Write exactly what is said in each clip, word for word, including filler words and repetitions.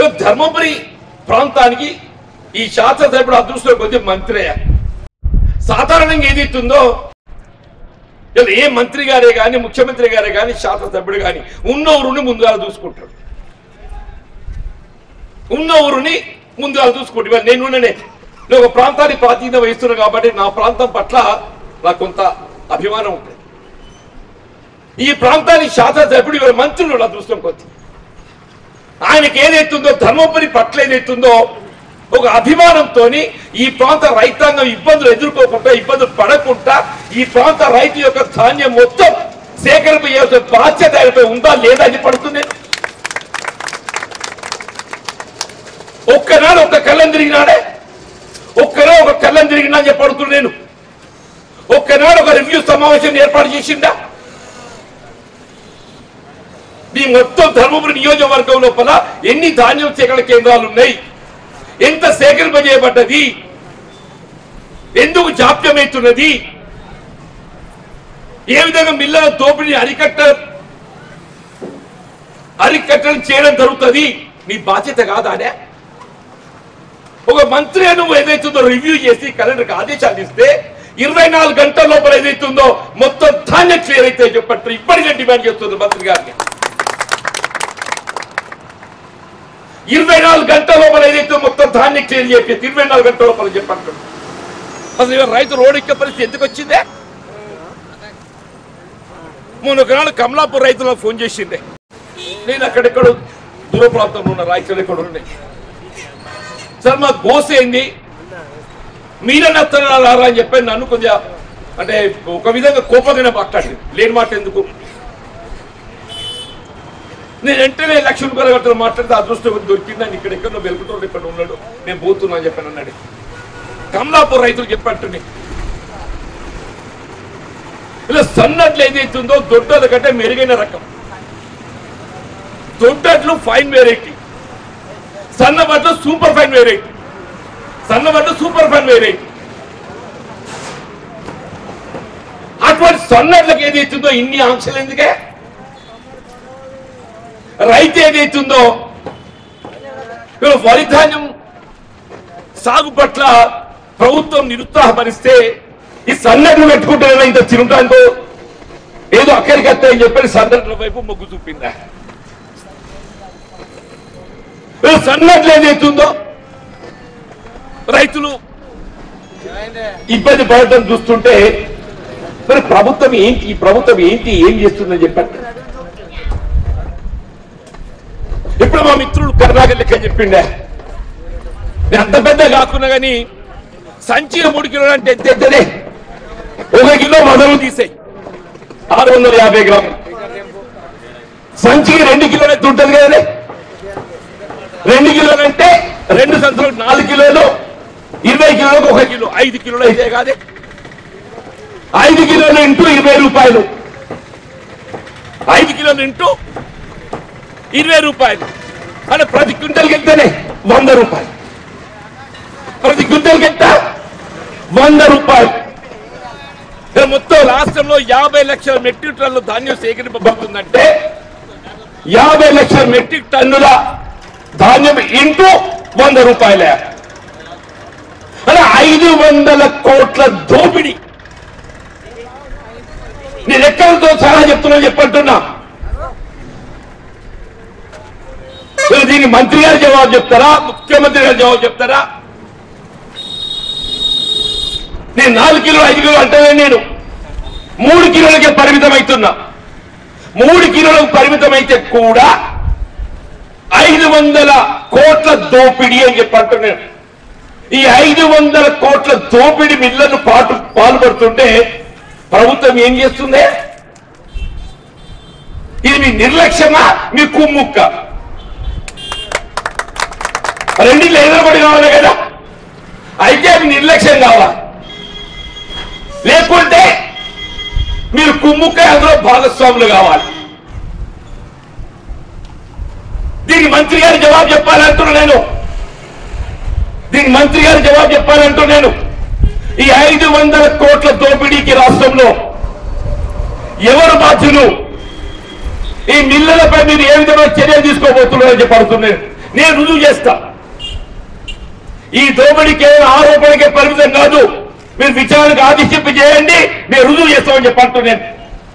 ధర్మపురి ప్రాంతానికి ఈ శాసనసభ్యుడు అదృష్టం కొద్ది మంత్రి సాధారణంగా ఏదైతుందో ఏ మంత్రి గారే కానీ ముఖ్యమంత్రి గారే కానీ శాసనసభ్యుడు కానీ ఉన్న ఊరుని ముందుగా చూసుకుంటాడు ఉన్న ఊరుని ముందుగా చూసుకుంటాడు నేను నేను ఒక ప్రాంతానికి ప్రాతినిధ్యం వహిస్తున్నాను కాబట్టి నా ప్రాంతం పట్ల నాకు కొంత అభిమానం ఉంటుంది ఈ ప్రాంతానికి శాసనసభ్యుడు ఇవాళ మంత్రులు అదృష్టం కొద్ది ఆయనకి ఏదైతుందో ధర్మపురి పట్ల ఏదైతుందో ఒక అభిమానంతో ఈ ప్రాంత రైతాంగం ఇబ్బందులు ఎదుర్కోకుండా ఇబ్బందులు పడకుండా ఈ ప్రాంత రైతు యొక్క ధాన్యం మొత్తం సేకరింప చేసే బాధ్యత ఆయనపై ఉందా లేదా అని పడుతుంది ఒక్కనాడు ఒక కళ్ళం తిరిగినాడే ఒక్కనాడు ఒక కళ్ళం తిరిగినా అని చెప్పడుతున్నా నేను ఒక్కనాడు ఒక రివ్యూ సమావేశం ఏర్పాటు చేసిందా ఈ మొత్తం ధర్మపురి నియోజకవర్గం లోపల ఎన్ని ధాన్యం సేకరణ కేంద్రాలు ఉన్నాయి ఎంత సేకరింప చేయబడ్డది ఎందుకు జాప్యమవుతున్నది ఏ విధంగా మిల్లల దోపిడీని అరికట్ట అరికట్టడం చేయడం జరుగుతుంది నీ బాధ్యత కాదానే ఒక మంత్రి నువ్వు ఏదైతుందో రివ్యూ చేసి కలెక్టర్కి ఆదేశాలు ఇస్తే ఇరవై నాలుగు గంటల లోపల ఏదైతుందో మొత్తం ధాన్యం క్లియర్ అయితే చెప్పట్టు ఇప్పటికే డిమాండ్ చేస్తుంది మంత్రి గారిని ఇరవై నాలుగు గంటల లోపల ఏదైతే మొత్తం ధాన్యం క్లియర్ చేసి ఇరవై నాలుగు గంటల లోపల చెప్పంటాడు అసలు రైతు రోడ్ ఎక్కే పరిస్థితి ఎందుకు వచ్చిందే మొన్న ఒకనాడు కమలాపూర్ రైతులకు ఫోన్ చేసిండే నేను అక్కడెక్కడ దూర ప్రాంతంలో ఉన్న రైతులు ఎక్కడ ఉన్నాయి సార్ మా గోస ఏంది మీరన్నా వస్తున్నారా అని చెప్పి నన్ను కొంచెం అంటే ఒక విధంగా కోపంగానే మాట్లాడింది లేని మాట ఎందుకు నేను వెంటనే లక్ష రూపాయల గంటలు మాట్లాడితే అదృష్టం దొరికిందని ఇక్కడెక్కడ వెలుగుతూ ఇక్కడ ఉన్నాడు నేను పోతున్నా అని చెప్పాను అన్నాడు కమలాపూర్ రైతులు చెప్పంటుని ఇలా సన్నట్లు ఏదైతుందో దొడ్డల కంటే మెరుగైన రకం దొడ్డట్లు ఫైన్ వెరైటీ సన్నబట్లు సూపర్ ఫైన్ వెరైటీ సన్నబట్లు సూపర్ ఫైన్ వెరైటీ అటువంటి సన్నట్లకు ఏదైతుందో ఇన్ని ఆంక్షలు ఎందుకే రైతు ఏదైతుందో వరి ధాన్యం సాగు పట్ల ప్రభుత్వం నిరుత్సాహపరిస్తే ఈ సన్నట్లు పెట్టుకుంటే ఇంత చిరుటాంతో ఏదో అక్కడికి వస్తాయని చెప్పి సన్నట్ల వైపు మొగ్గు చూపిందా సన్నట్లు ఏదైతుందో రైతులు ఇబ్బంది పడటం చూస్తుంటే మరి ప్రభుత్వం ఏంటి ఈ ప్రభుత్వం ఏంటి ఏం చేస్తుందని చెప్పండి ఇప్పుడు మా మిత్రుడు కర్ణాకర్ లెక్క చెప్పిండే నేను అంత పెద్ద కాకున్నా కానీ సంచిలో మూడు కిలోలు అంటే ఎంత ఎంతనే ఒక కిలో మొదలు తీసేయి ఆరు వందల యాభై గ్రాములు సంచికి రెండు కిలోలు ఎంత ఉంటుంది కదండి రెండు కిలోలు అంటే రెండు సంచులు నాలుగు కిలోలు ఇరవై కిలోలకు ఒక కిలో ఐదు కిలోలు అయితే కాదే ఐదు కిలోలు ఇంటూ ఇరవై రూపాయలు ఐదు కిలోలు ఇంటూ ఇరవై రూపాయలు అంటే ప్రతి క్వింటల్కి ఎంతనే వంద రూపాయలు ప్రతి క్వింటల్కి ఎంత వంద రూపాయలు మొత్తం రాష్ట్రంలో యాభై లక్షల మెట్రిక్ టన్నుల ధాన్యం సేకరింపబడుతుందంటే యాభై లక్షల మెట్రిక్ టన్నుల ధాన్యం ఇంటూ వంద రూపాయలే అంటే ఐదు వందల కోట్ల దోపిడీ నేను ఎక్కడితో సలహా చెప్తున్నా చెప్పంటున్నా దీనికి మంత్రి గారు జవాబు చెప్తారా ముఖ్యమంత్రి గారు జవాబు చెప్తారా నేను నాలుగు కిలో ఐదు కిలో అంటే నేను మూడు కిలోలకే పరిమితం అవుతున్నా మూడు కిలోలకు పరిమితం అయితే కూడా ఐదు వందల కోట్ల దోపిడీ అని చెప్పి అంటున్నాను ఈ ఐదు వందల కోట్ల దోపిడీ మిల్లను పాటు పాల్పడుతుంటే ప్రభుత్వం ఏం చేస్తుంది ఇది మీ నిర్లక్ష్యమా మీ కుమ్ముక్క రెండిట్లో ఏదో ఒకటి కావాలి కదా అయితే మీ నిర్లక్ష్యం కావాలి లేకుంటే మీరు కుమ్ముక్క అందులో భాగస్వాములు కావాలి దీనికి మంత్రి గారు జవాబు చెప్పాలంటున్నా నేను దీనికి మంత్రి గారు జవాబు చెప్పాలంటూ నేను ఈ ఐదు వందల కోట్ల దోపిడీకి రాష్ట్రంలో ఎవరు బాధ్యులు ఈ మిల్లలపై మీరు ఏ విధమైన చర్యలు తీసుకోబోతున్నారని చెప్పి అడుగుతున్నాను నేను రుజువు చేస్తా. ఈ దోపిడీ కేవలం ఆరోపణకే పరిమితం కాదు, మీరు విచారణకు ఆదేశింపు చేయండి, నేను రుజువు చేస్తామని చెప్పంటున్నాను.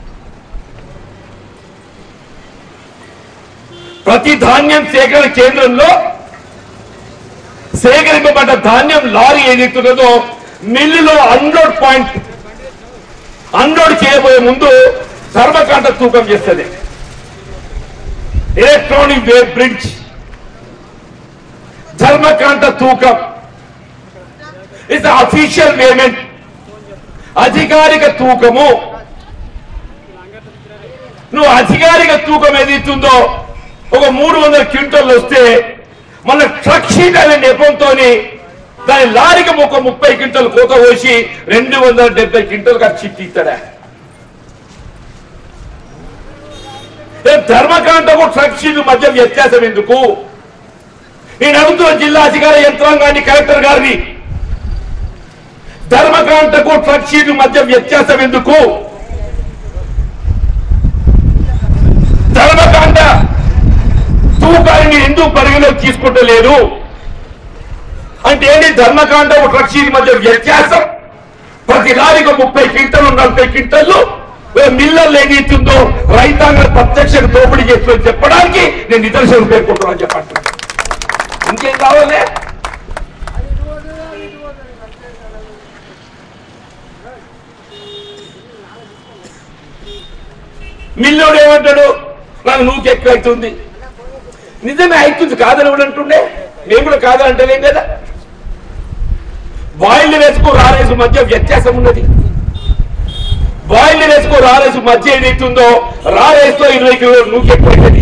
ప్రతి ధాన్యం సేకరణ కేంద్రంలో సేకరింపబడ్డ ధాన్యం లారీ ఏదైతున్నదో మిల్లులో అన్లోడ్ పాయింట్ అన్లోడ్ చేయబోయే ముందు ధర్మకాంట తూకం చేస్తుంది. ఎలక్ట్రానిక్ వేవ్ బ్రిడ్జ్ ధర్మకాంట తూకం ఇస్ అఫీషియల్ పేమెంట్, అధికారిక తూకము. నువ్వు అధికారిక తూకం ఏదైతుందో ఒక మూడు వందల క్వింటల్ వస్తే మన ట్రక్ షీట్ అనే నెపంతో దాని లారీకి ఒక ముప్పై క్వింటల్ కోత పోసి రెండు వందల డెబ్బై క్వింటల్ ఖర్చు ఇస్తాడా? ధర్మకాంటకు ట్రక్ షీట్ మధ్య వ్యత్యాసం ఎందుకు? నేను అడుగుతున్న జిల్లా అధికార యంత్రాంగాన్ని, కలెక్టర్ గారిని, ధర్మకాంటకు ట్రక్ షీట్ మధ్య వ్యత్యాసం ఎందుకు? ధర్మకాంట తూకాన్ని ఎందుకు పరిగణలోకి తీసుకుంటలేరు అంటే ఏంటి? ధర్మకాండ ట్రక్ షీట్ మధ్య వ్యత్యాసం ప్రతి లారీకి ముప్పై క్వింటలు నలభై క్వింటలు మిల్లర్లు ఏదైతుందో రైతాంగం ప్రత్యక్షంగా దోపిడీ చేస్తుందని చెప్పడానికి నేను నిదర్శనం పేర్కొంటున్నాను చెప్పండి. ఇంకేం కావాలి? మిల్లోడు ఏమంటాడు? నాకు నూకు ఎక్కువ అవుతుంది. నిజమే అవుతుంది, కాదని కూడా అంటుండే, మేము కూడా కాదంటలేం కదా. బాయిల్ వేసుకో రారేసు మధ్య వ్యత్యాసం ఉన్నది. బాయిల్ వేసుకో రారేసు మధ్య ఏదైతుందో రారేసుతో ఇరవై కిలో నూకు ఎక్కువైతుంది.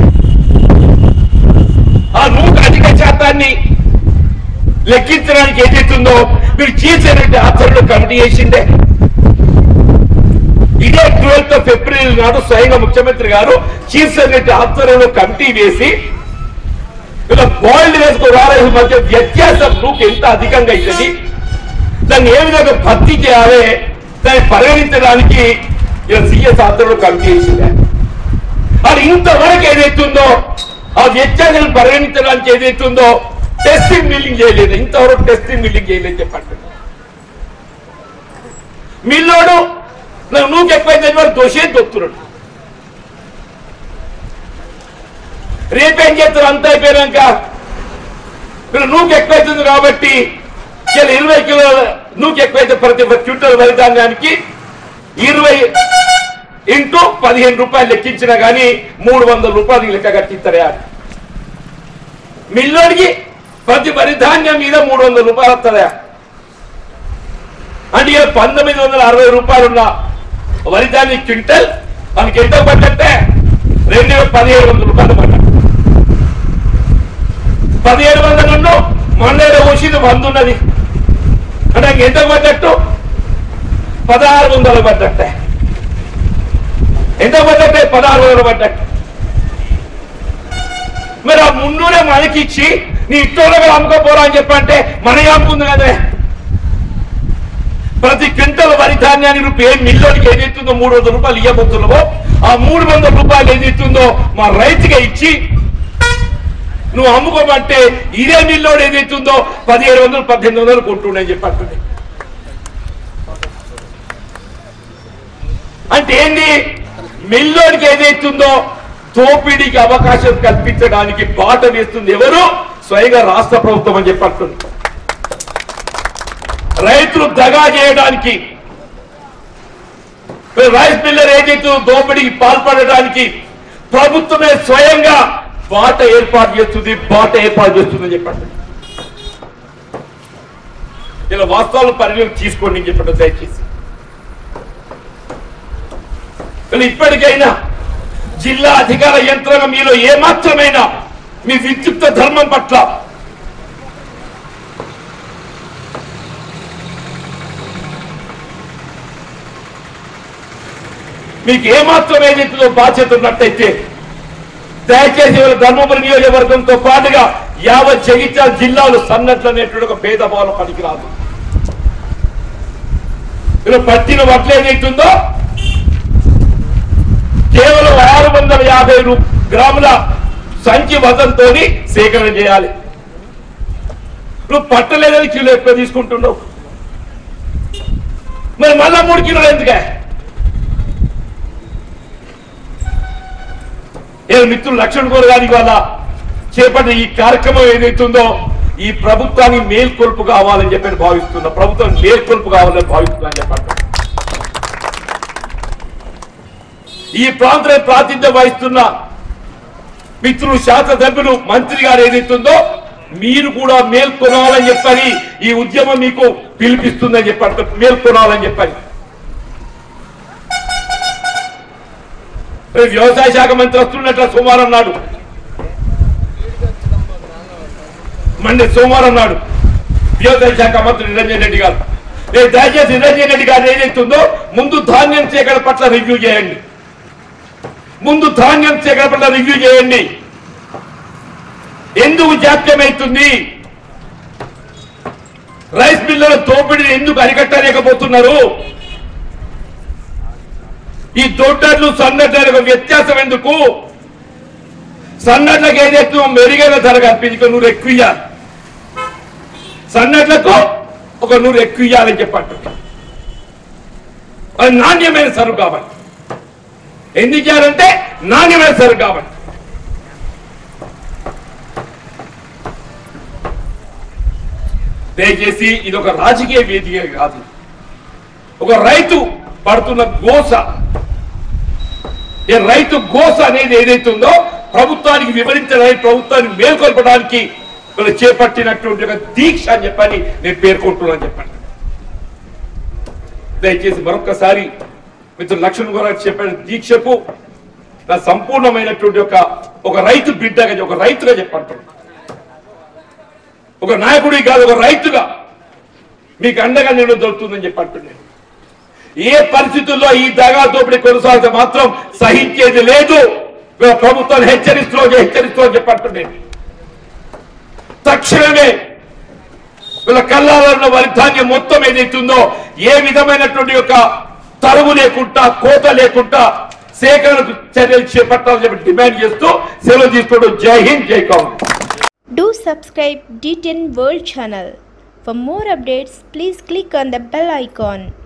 ఆ నూకు అధిక శాతాన్ని లెక్కించడానికి ఏదైతుందో మీరు చేసేటువంటి ఆచరణ కమిటీ చేసిందే. ఇదే ట్వెల్త్ ఫిబ్రవరి నాడు స్వయంగా ముఖ్యమంత్రి గారు చీఫ్ సెక్రటరీ ఆధ్వర్యంలో కమిటీ వేసి ఇలా బాయిల్డ్ వేసుకో రారేసు మధ్య వ్యత్యాసం నూకు ఎంత అధికంగా అవుతుంది, దాన్ని ఏ విధంగా భర్తీ చేయాలి, దాన్ని పరిగణించడానికి ఇలా సీఎస్ ఆధ్వర్యంలో కమిటీ వేసింది. అది ఇంతవరకు ఏదైతుందో ఆ వ్యత్యాసాన్ని పరిగణించడానికి ఏదైతుందో టెస్టింగ్ మిల్లింగ్ చేయలేదు. ఇంతవరకు టెస్టింగ్ మిల్లింగ్ చేయలేదు చెప్పండి. మిల్లోడు నాకు నూకు ఎక్కువైతే వారు దోషే దొక్కుతున్నాడు. రేపేం చేస్తారు? అంత అయిపోయాక మీరు నూకు ఎక్కువైతుంది కాబట్టి ఇలా ఇరవై కిలోల నూకు ఎక్కువైతే ప్రతి క్వింటల్ వరి ధాన్యానికి ఇరవై ఇంటూ పదిహేను రూపాయలు లెక్కించినా కానీ మూడు వందల రూపాయలు లెక్క కట్టిస్తారా? మిల్లోడికి ప్రతి వరి ధాన్యం మీద మూడు వందల రూపాయలు వస్తుందా? అంటే ఇక పంతొమ్మిది వందల అరవై రూపాయలు ఉన్న వరి ధాన్యం క్వింటల్ మనకి ఎంత పడ్డట్టే? రెండు వేల పదిహేడు వందల రూపాయలు పడ్డ. పదిహేడు వందల మండలి వచ్చింది వంద ఉన్నది అంటే ఎంత పడ్డట్టు? పదహారు వందలు పడ్డట్టే. ఎంత పడ్డట్టే? పదహారు వందలు పడ్డట్టు. మరి ఆ మున్నూరే మనకిచ్చి నీ ఇష్టంలో అమ్ముకోపోరా అని చెప్పంటే మన అమ్ముకుంది కదా. ప్రతి క్వింటల్ వరి ధాన్యాన్ని రూపాయి మిల్లోనికి ఏదైతుందో మూడు వందల రూపాయలు ఇవ్వబోతున్నావో ఆ మూడు వందల రూపాయలు ఏదైతుందో మా రైతుగా ఇచ్చి నువ్వు అమ్ముకోమంటే ఇదే మిల్లోడు ఏదైతుందో పదిహేడు వందలు పద్దెనిమిది వందలు కొంటుండే చెప్పండి. అంటే ఏంది? మిల్లోడికి ఏదైతుందో దోపిడీకి అవకాశం కల్పించడానికి బాట వేస్తుంది ఎవరు? స్వయంగా రాష్ట్ర ప్రభుత్వం అని చెప్పంటుంది. రైతులు దగా చేయడానికి, రైస్ మిల్లర్ ఏదైతే దోపిడీకి పాల్పడడానికి ప్రభుత్వమే స్వయంగా బాట ఏర్పాటు చేస్తుంది, బాట ఏర్పాటు చేస్తుందని చెప్పండి. ఇలా వాస్తవాలు పరిగణలోకి తీసుకోండి అని చెప్పండి దయచేసి. ఇప్పటికైనా జిల్లా అధికార యంత్రాంగం మీలో ఏమాత్రమైనా మీ విద్యుక్త ధర్మం పట్ల మీకు ఏమాత్రం ఏదైతుందో బాధ్యత ఉన్నట్టయితే దయచేసి ధర్మపురి నియోజకవర్గంతో పాటుగా యావత్ జగిత్యాల జిల్లాలో సన్నట్లు అనేటువంటి ఒక భేదభావం పనికిరాదు. ఇలా పట్టిన వడ్లు ఏదైతుందో కేవలం ఆరు వందల యాభై గ్రాముల సంచి వదంతో సేకరణ చేయాలి. నువ్వు పట్టలేదని కిలో ఎక్కువ తీసుకుంటున్నావు, మరి మళ్ళా మూడు కిలోలు ఎందుకే? ఏ మిత్రులు లక్ష్మణ్ గౌడ్ గారి వల్ల చేపట్టిన ఈ కార్యక్రమం ఏదైతుందో ఈ ప్రభుత్వాన్ని మేల్కొల్పు కావాలని చెప్పి భావిస్తున్నా, ప్రభుత్వం మేల్కొల్పు కావాలని భావిస్తున్నా చెప్పండి. ఈ ప్రాంతంలో ప్రాతినిధ్యం వహిస్తున్న మిత్రులు, శాసనసభ్యులు, మంత్రి గారు ఏదైతుందో మీరు కూడా మేల్కొనాలని చెప్పని ఈ ఉద్యమం మీకు పిలిపిస్తుందని చెప్పండి, మేల్కొనాలని చెప్పని. వ్యవసాయ శాఖ మంత్రి వస్తున్నట్ల సోమవారం నాడు, మండే సోమవారం నాడు వ్యవసాయ శాఖ మంత్రి నిరంజన్ రెడ్డి గారు, దయచేసి నిరంజన్ రెడ్డి గారు ఏదైతుందో ముందు ధాన్యం సేకరణ పట్ల రివ్యూ చేయండి, ముందు ధాన్యం సేకరణ పట్ల రివ్యూ చేయండి. ఎందుకు జాప్యం అవుతుంది? రైస్ మిల్లుల దోపిడీని ఎందుకు అరికట్టలేకపోతున్నారు? ఈ దొడ్డర్లు సన్నడ్లకు వ్యత్యాసం ఎందుకు? సన్నడ్లకు ఏదైతే మెరుగైన ధర కల్పించి నూరు ఎక్కువ ఇయ్యాలి, సన్నడ్లకు ఒక నూరు ఎక్కువ ఇయ్యాలని చెప్పండి. అది నాణ్యమైన సరుకు కావాలి. ఎందుకు చేయాలంటే నాణ్యమైన సరుకు కావాలి. దయచేసి ఇది ఒక రాజకీయ వేదిక కాదు, ఒక రైతు పడుతున్న గోస, ఈ రైతు గోస అనేది ఏదైతుందో ప్రభుత్వానికి వివరించడానికి, ప్రభుత్వాన్ని మేల్కొల్పడానికి వీళ్ళు చేపట్టినటువంటి ఒక దీక్ష అని చెప్పని నేను పేర్కొంటున్నాను చెప్పండి. దయచేసి మరొకసారి మిత్రులు లక్ష్మణ్ గారు చెప్పిన దీక్షకు నా సంపూర్ణమైనటువంటి ఒక ఒక రైతు బిడ్డగా, ఒక రైతుగా చెప్పంటున్నాను, ఒక నాయకుడి కాదు, ఒక రైతుగా మీకు అండగా నేను దొరుకుతుందని చెప్పంటున్నాను. ఏ పరిస్థితుల్లో ఈ దగా దోపిడీ కొనసాగితే మాత్రం సహించేది లేదు. ప్రభుత్వాన్ని హెచ్చరిస్తూ హెచ్చరిస్తూ చెప్పంటున్నాను. తక్షణమే వీళ్ళ కళ్ళాలలో వరి ధాన్యం మొత్తం ఏదైతుందో ఏ విధమైనటువంటి యొక్క తరువు లేకుండా, కోత లేకుండా సేకరణ చర్యలు చేపట్టాలని చెప్పి డిమాండ్ చేస్తూ సెలవు తీసుకోవడం. జై హింద్, జై Congress. Do subscribe D ten World channel. For more updates, please click on the bell icon.